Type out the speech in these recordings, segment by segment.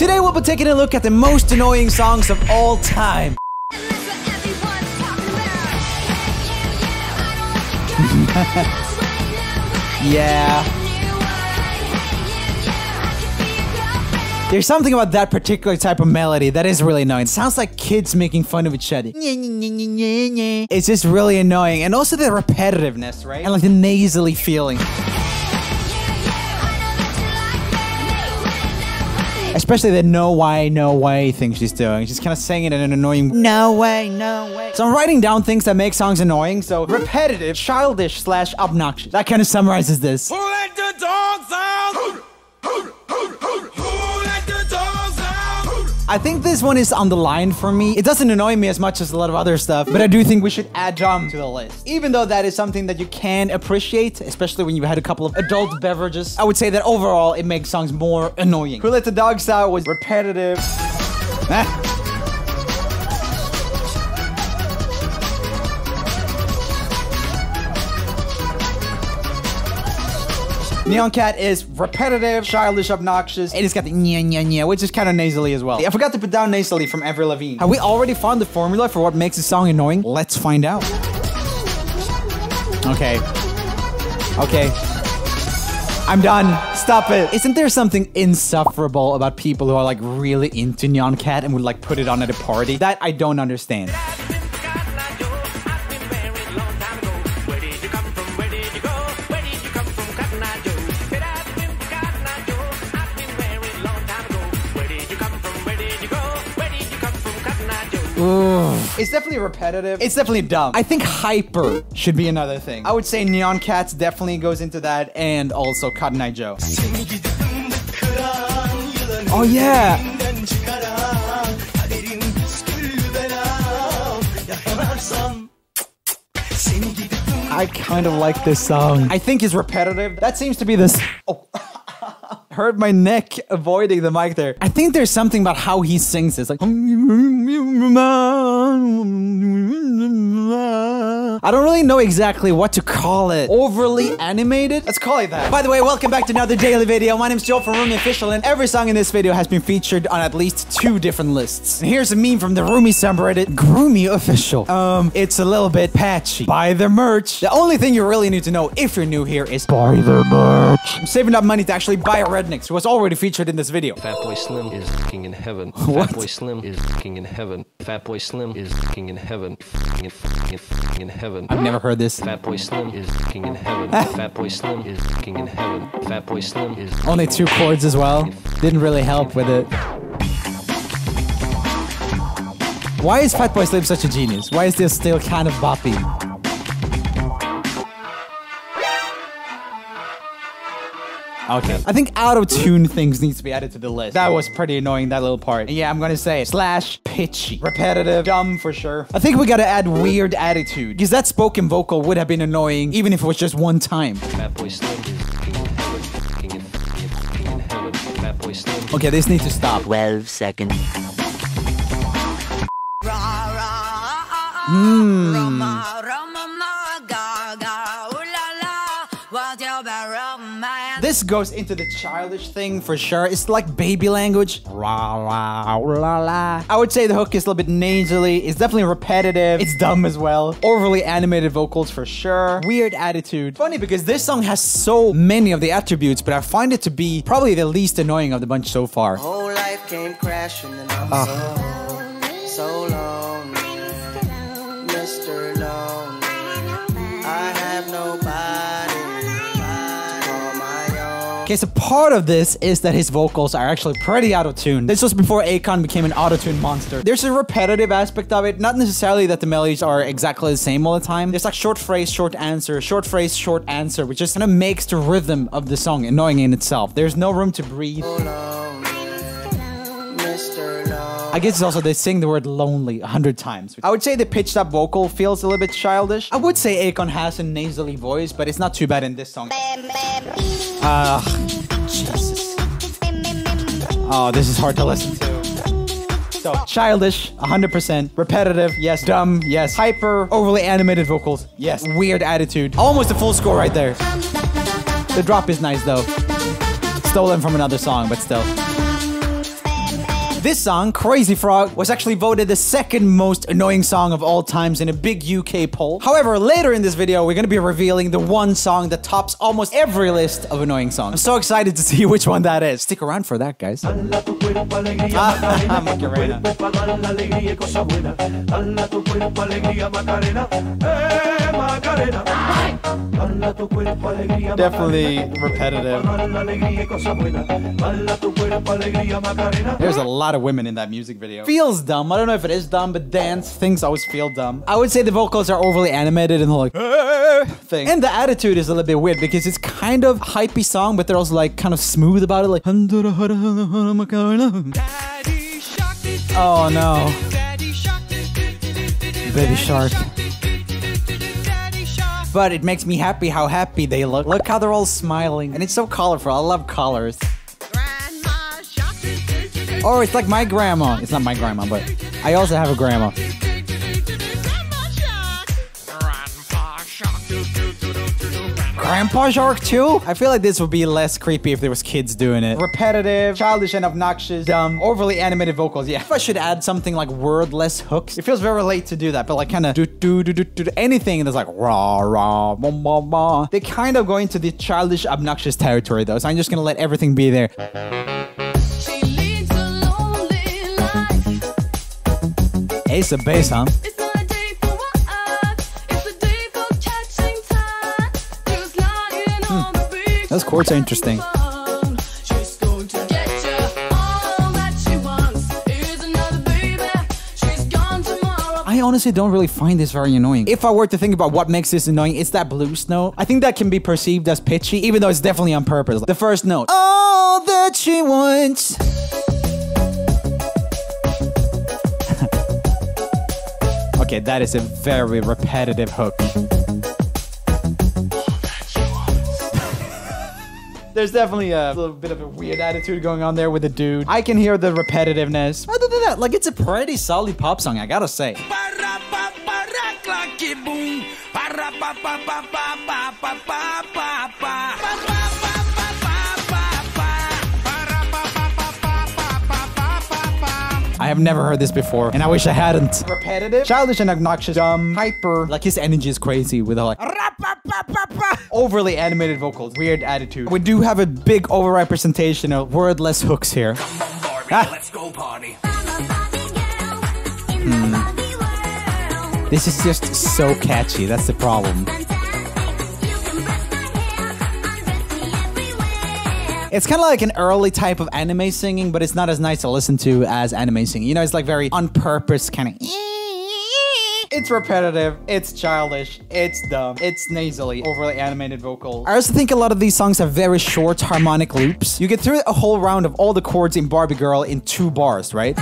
Today we'll be taking a look at the most annoying songs of all time. Yeah. There's something about that particular type of melody that is really annoying. It sounds like kids making fun of each other. It's just really annoying. And also the repetitiveness, right? And like the nasally feeling. Especially the no way thing she's doing. She's kind of saying it in an annoying no way. So I'm writing down things that make songs annoying. So repetitive, childish / obnoxious. That kind of summarizes this. Who let the dogs out? Who let the dogs out? I think this one is on the line for me. It doesn't annoy me as much as a lot of other stuff, but I do think we should add Dumb to the list. Even though that is something that you can appreciate, especially when you've had a couple of adult beverages, I would say that overall it makes songs more annoying. Who Let the Dogs Out was repetitive. Nyan Cat is repetitive, childish, obnoxious, and it's got the nya, which is kind of nasally as well. I forgot to put down nasally from Avril Lavigne. Have we already found the formula for what makes a song annoying? Let's find out. Okay. I'm done. Stop it. Isn't there something insufferable about people who are like really into Nyan Cat and would like put it on at a party? That I don't understand. It's definitely repetitive. It's definitely dumb. I think hyper should be another thing. I would say Nyan Cats definitely goes into that, and also Cotton Eye Joe. Oh yeah. I kind of like this song. I think it's repetitive. That seems to be this. Oh. Hurt my neck avoiding the mic there. I think there's something about how he sings this. Like, I don't really know exactly what to call it. Overly animated? Let's call it that. By the way, welcome back to another daily video. My name's Joe from Rumi Official, and every song in this video has been featured on at least 2 different lists. And here's a meme from the Rumi subreddit, Groomy Official. It's a little bit patchy. Buy their merch. The only thing you really need to know if you're new here is buy their merch. I'm saving up money to actually buy a Rednecks, who was already featured in this video. Fatboy Slim is king in heaven. What? Fatboy Slim is king in heaven. Fatboy Slim is king in heaven. In heaven. I've never heard this. Fatboy Slim is king in heaven. Fatboy Slim is king in heaven. Fatboy Slim is only 2 chords as well. Didn't really help with it. Why is Fatboy Slim such a genius? Why is this still kind of boppy? Okay. I think auto-tune things needs to be added to the list. That was pretty annoying, that little part. And yeah, I'm gonna say / pitchy. Repetitive, dumb for sure. I think we gotta add weird attitude, because that spoken vocal would have been annoying even if it was just one time. Fatboy Slim is king in heaven. King in heaven. Fatboy Slim. Okay, this needs to stop. 12 seconds. This goes into the childish thing for sure. It's like baby language. I would say the hook is a little bit nasally. It's definitely repetitive. It's dumb as well. Overly animated vocals for sure. Weird attitude. Funny because this song has so many of the attributes, but I find it to be probably the least annoying of the bunch so far. Whole life came crashing and I'm so lonely, Mr. Lonely. I have nobody. Okay, so part of this is that his vocals are actually pretty auto-tuned. This was before Akon became an auto-tune monster. There's a repetitive aspect of it, not necessarily that the melodies are exactly the same all the time. There's like short phrase, short answer, short phrase, short answer, which just kind of makes the rhythm of the song annoying in itself. There's no room to breathe. I guess it's also they sing the word lonely 100 times. I would say the pitched up vocal feels a little bit childish. I would say Akon has a nasally voice, but it's not too bad in this song. Jesus. Oh, this is hard to listen to. So, childish, 100%. Repetitive, yes. Dumb, yes. Hyper, overly animated vocals, yes. Weird attitude. Almost a full score right there. The drop is nice, though. Stolen from another song, but still. This song, Crazy Frog, was actually voted the second most annoying song of all times in a big UK poll. However, later in this video, we're gonna be revealing the one song that tops almost every list of annoying songs. I'm so excited to see which one that is. Stick around for that, guys. Definitely repetitive. There's a lot of women in that music video. Feels dumb. I don't know if it is dumb, but dance things always feel dumb. I would say the vocals are overly animated and like thing. And the attitude is a little bit weird because it's kind of hypey song, but they're also like kind of smooth about it, like. Oh no. Baby Shark. But it makes me happy how happy they look. Look how they're all smiling. And it's so colorful. I love colors. Oh, it's like my grandma. It's not my grandma, but I also have a grandma. Grandpa Shark too? I feel like this would be less creepy if there was kids doing it. Repetitive, childish and obnoxious, dumb, overly animated vocals. Yeah, if I should add something like wordless hooks, it feels very late to do that, but like kind of do anything that's like rah rah bum bum bum. They kind of go into the childish, obnoxious territory though, so I'm just gonna let everything be there. Ace of Base, huh? Those chords are interesting. I honestly don't really find this very annoying. If I were to think about what makes this annoying, it's that blues note. I think that can be perceived as pitchy, even though it's definitely on purpose. The first note. All that she wants. Okay, that is a very repetitive hook. There's definitely a little bit of a weird attitude going on there with the dude. I can hear the repetitiveness. Other than that, like, it's a pretty solid pop song, I gotta say. I have never heard this before, and I wish I hadn't. Repetitive, childish and obnoxious, dumb, hyper. Like, his energy is crazy with all like overly animated vocals, weird attitude. We do have a big overrepresentation of wordless hooks here. Come on, Barbie, let's go party. This is just so catchy. That's the problem. It's kind of like an early type of anime singing, but it's not as nice to listen to as anime singing. You know, it's like very on purpose kind of. It's repetitive, it's childish, it's dumb, it's nasally, overly animated vocal. I also think a lot of these songs have very short harmonic loops. You get through a whole round of all the chords in Barbie Girl in 2 bars, right?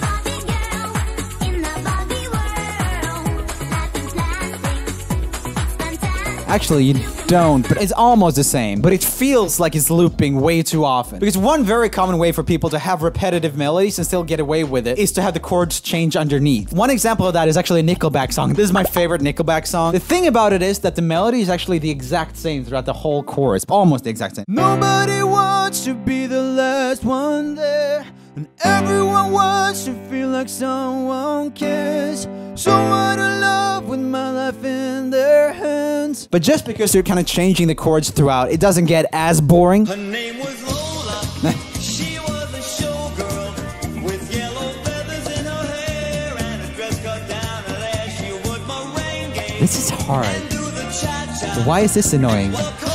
Actually, you don't, but it's almost the same. But it feels like it's looping way too often. Because one very common way for people to have repetitive melodies and still get away with it is to have the chords change underneath. One example of that is actually a Nickelback song. This is my favorite Nickelback song. The thing about it is that the melody is actually the exact same throughout the whole chorus. Almost the exact same. Nobody wants to be the last one there, and everyone wants to feel like someone cares. So I love with my life in their hands. But just because they're kind of changing the chords throughout, it doesn't get as boring. Her name was Lola. She was a showgirl with yellow feathers in her hair and a dress cut down her leg. She would merengue. This is hard. Why is this annoying?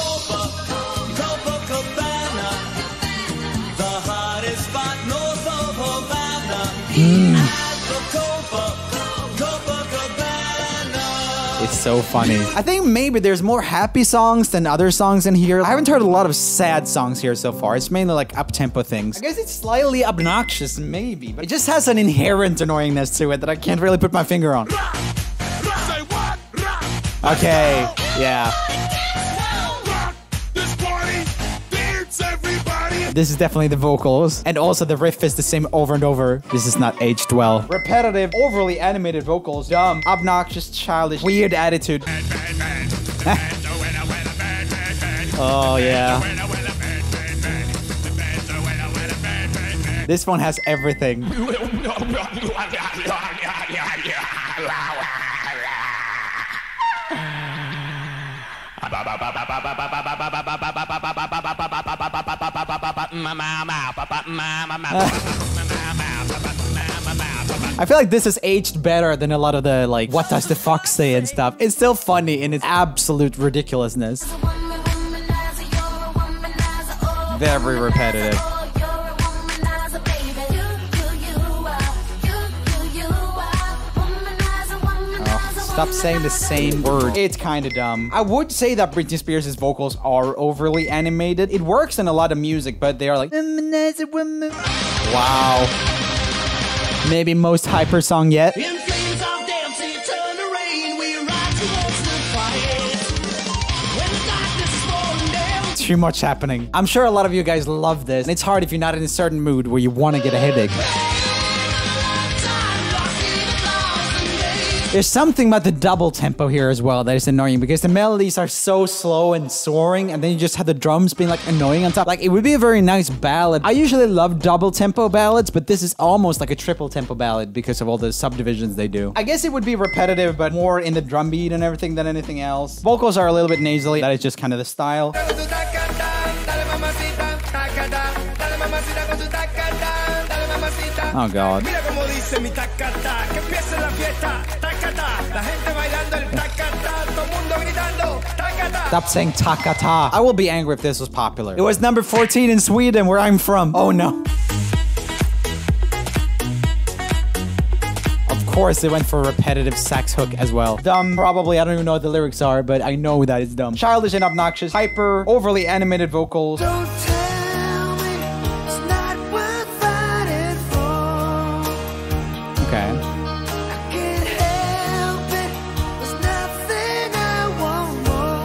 It's so funny. I think maybe there's more happy songs than other songs in here. I haven't heard a lot of sad songs here so far. It's mainly like up-tempo things. I guess it's slightly obnoxious, maybe, but it just has an inherent annoyingness to it that I can't really put my finger on. Okay, yeah. This is definitely the vocals. And also the riff is the same over and over. This is not aged well. Repetitive, overly animated vocals. Dumb, obnoxious, childish, weird attitude. Oh, yeah. This one has everything. I feel like this is aged better than a lot of the, like, what does the fox say and stuff. It's still funny in its absolute ridiculousness. Very repetitive. Stop saying the same word. It's kind of dumb. I would say that Britney Spears' vocals are overly animated. It works in a lot of music, but they are like... Wow. Maybe most hyper song yet. Too much happening. I'm sure a lot of you guys love this, and it's hard if you're not in a certain mood where you want to get a headache. There's something about the double tempo here as well that is annoying because the melodies are so slow and soaring, and then you just have the drums being like annoying on top. Like, it would be a very nice ballad. I usually love double tempo ballads, but this is almost like a triple tempo ballad because of all the subdivisions they do. I guess it would be repetitive, but more in the drum beat and everything than anything else. Vocals are a little bit nasally. That is just kind of the style. Oh God. Stop saying takata. I will be angry if this was popular. It was number 14 in Sweden, where I'm from. Oh no. Of course, they went for a repetitive sax hook as well. Dumb, probably. I don't even know what the lyrics are, but I know that it's dumb. Childish and obnoxious, hyper, overly animated vocals. Don't tell me it's not worth fighting for. Okay. I can't help it. There's nothing I want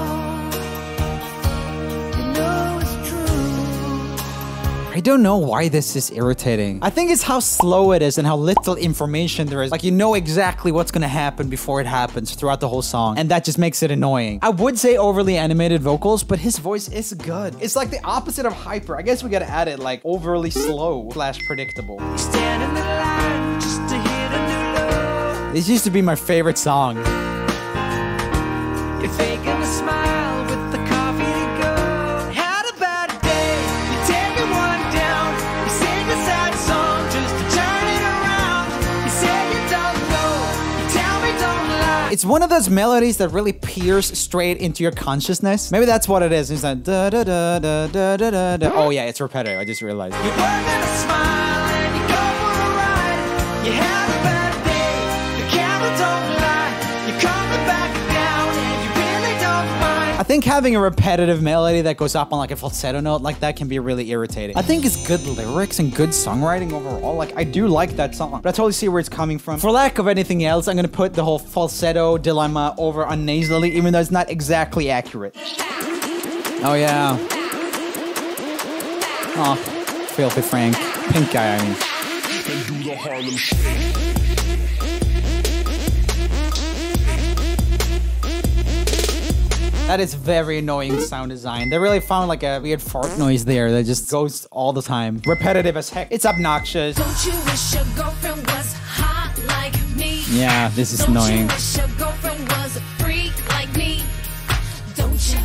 more. You know it's true. I don't know why this is irritating. I think it's how slow it is and how little information there is. Like, you know exactly what's gonna happen before it happens throughout the whole song, and that just makes it annoying. I would say overly animated vocals, but his voice is good. It's like the opposite of hyper. I guess we gotta add it like overly slow / predictable. Stand in the line just to hit a new low. This used to be my favorite song. You're faking a smile with the coffee to go. Had a bad day, you're taking one down. You sing a sad song just to turn it around. You say you don't know, you tell me don't lie. It's one of those melodies that really pierce straight into your consciousness. Maybe that's what it is. It's like da da da da da da da da. Oh yeah, it's repetitive. I just realized. You work on a smile and you go for a ride. You have a bad day, the camera don't lie. You're coming back down and you really don't mind. I think having a repetitive melody that goes up on like a falsetto note like that can be really irritating. I think it's good lyrics and good songwriting overall. Like, I do like that song, but I totally see where it's coming from. For lack of anything else, I'm gonna put the whole falsetto dilemma over on nasally, even though it's not exactly accurate. Oh yeah. Oh, Filthy Frank. Pink guy, I mean. That is very annoying sound design. They really found like a weird fart noise there that just goes all the time. Repetitive as heck. It's obnoxious. Don't you wish your girlfriend was hot like me? Yeah, this is Don't annoying. you wish your girlfriend was a freak like me? Don't you?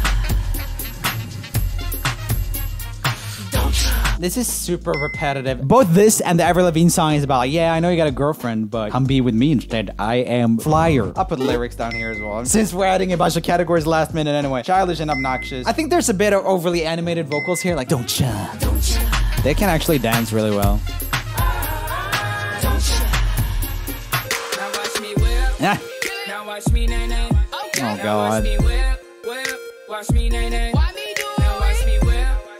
Don't you? This is super repetitive. Both this and the Avril Lavigne song is about like, yeah, I know you got a girlfriend, but come be with me instead. I am flyer. I'll put lyrics down here as well, since we're adding a bunch of categories last minute anyway. Childish and obnoxious. I think there's a bit of overly animated vocals here, like don't ya. Don't you? They can actually dance really well. Don't you? Now watch me whip. Yeah. Now watch me nay nay. Oh Now watch god. me whip, whip. Watch me nay nay. Now watch me whip.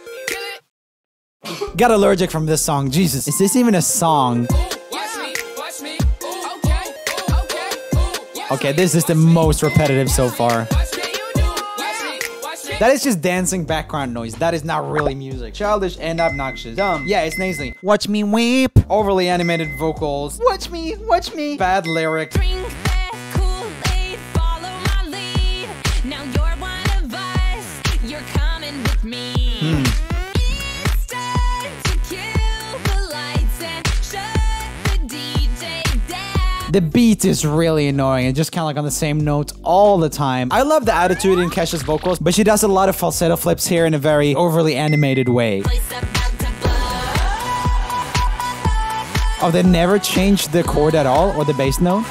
Got allergic from this song. Jesus. Is this even a song? Watch me, watch me. Okay, okay. Okay, this is the most repetitive so far. Watch me, you do. Watch me, watch me. That is just dancing background noise. That is not really music. Childish and obnoxious. Dumb. Yeah, it's nasally. Watch me weep. Overly animated vocals. Watch me, watch me. Bad lyrics. Drink that Kool-Aid, follow my lead. Now you're one of us. You're coming with me. It's time to kill the lights The beat is really annoying. It's just kind of like on the same notes all the time. I love the attitude in Kesha's vocals, but she does a lot of falsetto flips here in a very overly animated way. Oh, they never changed the chord at all, or the bass note?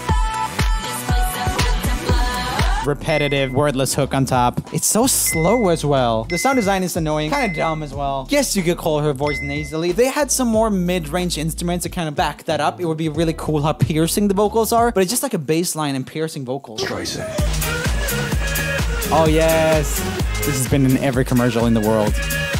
Repetitive, wordless hook on top. It's so slow as well. The sound design is annoying, kind of dumb as well. Guess you could call her voice nasally. If they had some more mid-range instruments to kind of back that up, it would be really cool how piercing the vocals are, but it's just like a bass line and piercing vocals. Oh yes, this has been in every commercial in the world.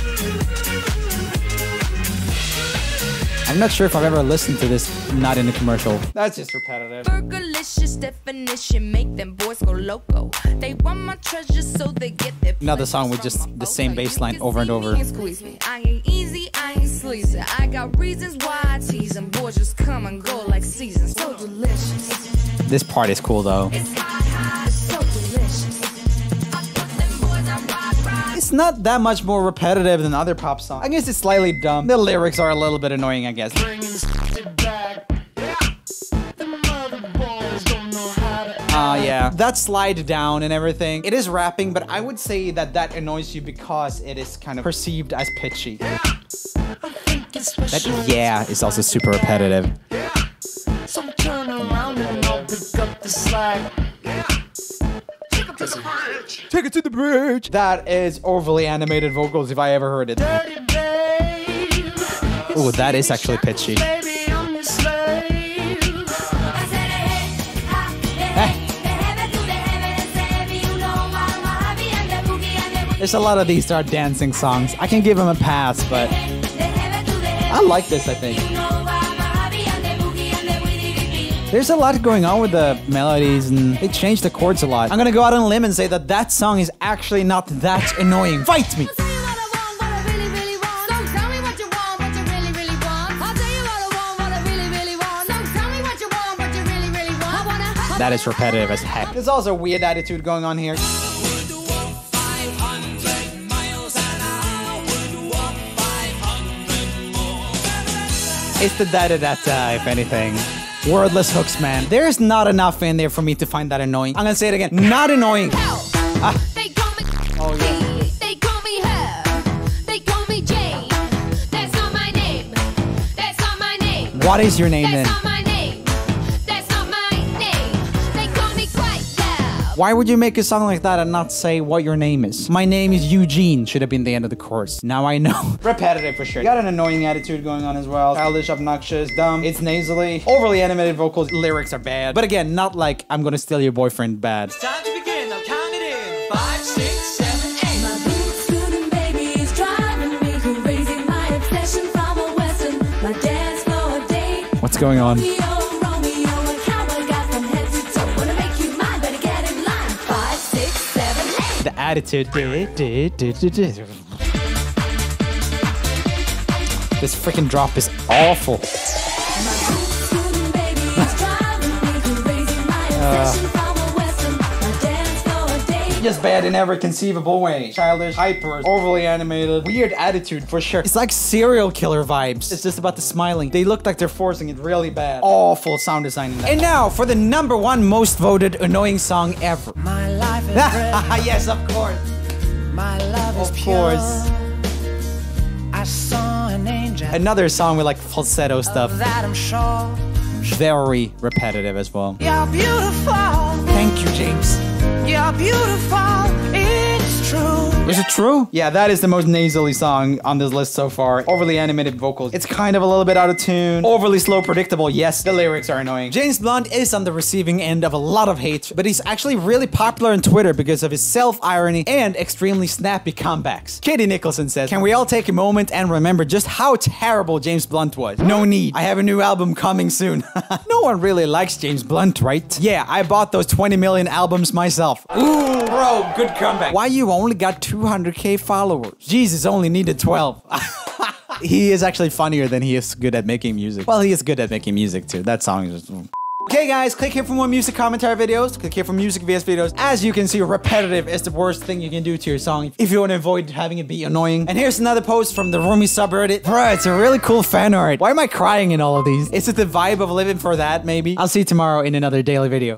I'm not sure if I've ever listened to this not in a commercial. That's just repetitive. Burgerlicious definition make them boys go loco. They want my treasure so they get their Another song with just the same bass line over and over. I ain't easy, I ain't sleazy. I got reasons why I tease them. Boys just come and go like seasons. So delicious. This part is cool though. It's hot, it's so delicious. I put them boys on rock. It's not that much more repetitive than other pop songs. I guess it's slightly dumb. The lyrics are a little bit annoying, I guess. Yeah. That slide down and everything. It is rapping, but I would say that that annoys you because it is kind of perceived as pitchy. That yeah is also super repetitive. So turn around and I'll pick up the slack. Take it to the bridge. That is overly animated vocals if I ever heard it. Oh, that is actually pitchy. There's a lot of these that are dancing songs. I can give them a pass, but I like this, I think. There's a lot going on with the melodies, and they change the chords a lot. I'm gonna go out on a limb and say that that song is actually not that annoying. Fight me! That is repetitive as heck. There's also a weird attitude going on here. It's the da-da-da-da, if anything. Wordless hooks, man. There's not enough in there for me to find that annoying. I'm gonna say it again. Not annoying. They call me Oh, yeah. They call me her. They call me Jane. That's not my name. That's not my name. What is your name That's then? not my name. That's not my name. They call me quite loud. Why would you make a song like that and not say what your name is? My name is Eugene should have been the end of the chorus. Now I know. Repetitive for sure. Got an annoying attitude going on as well. Childish, obnoxious, dumb. It's nasally. Overly animated vocals. Lyrics are bad. But again, not like I'm gonna steal your boyfriend bad. Time to begin, I'll count it in. 5, 6, 7, 8. My boots scooting baby is driving me crazy. My obsession from a western. My dance floor date. What's going on? Romeo, a cowboy guy from head to toe. Wanna make you mine, better get in line. 5, 6, 7, 8. The attitude. This freaking drop is awful. My boots scooting baby is driving me crazy. My obsession from a western. My dance floor date. Just bad in every conceivable way. Childish, hyper, overly animated, weird attitude for sure. It's like serial killer vibes. It's just about the smiling. They look like they're forcing it really bad. Awful sound design in that. And now for the #1 most voted annoying song ever. My life is Yes, of course. my love is Of pure. course. I saw an angel. Another song with like falsetto stuff. That I'm sure. Very repetitive as well. You're beautiful. Thank you, James. You're beautiful. It's true. Is it true? Yeah, that is the most nasally song on this list so far. Overly animated vocals. It's kind of a little bit out of tune. Overly slow, predictable. Yes, the lyrics are annoying. James Blunt is on the receiving end of a lot of hate, but he's actually really popular on Twitter because of his self-irony and extremely snappy comebacks. Katie Nicholson says, "Can we all take a moment and remember just how terrible James Blunt was? No need. I have a new album coming soon." No one really likes James Blunt, right? Yeah, I bought those 20 million albums myself. Ooh, bro, good comeback. Why you only got 200K followers? Jesus only needed 12. He is actually funnier than he is good at making music. Well, he is good at making music too. That song is just... Okay, guys, click here for more music commentary videos. Click here for music VS videos. As you can see, repetitive is the worst thing you can do to your song if you want to avoid having it be annoying. And here's another post from the Rumi subreddit. Bro, it's a really cool fan art. Why am I crying in all of these? Is it the vibe of living for that, maybe? I'll see you tomorrow in another daily video.